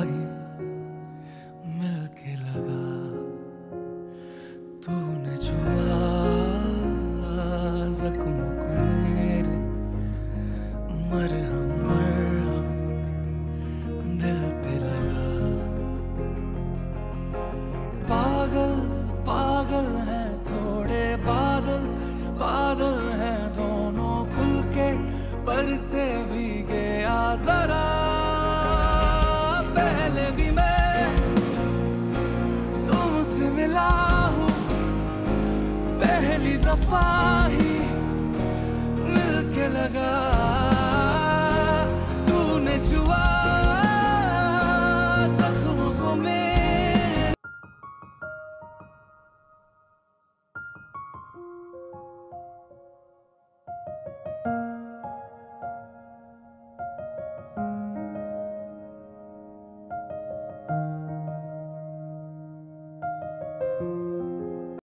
ही मिलके लगा, तूने छुआ जख्म को मेरे, मरहम मरहम दिल पे लगा। पागल पागल हैं थोड़े बादल, बादल हैं दोनों खुल के बरसे भीगे आ जरा। पहले भी मैं तुमसे मिला हूँ, पहली दफा